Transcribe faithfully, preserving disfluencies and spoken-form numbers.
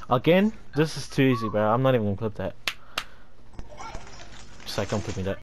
Again? This is too easy, bro. I'm not even gonna clip that. Just like, don't clip me that.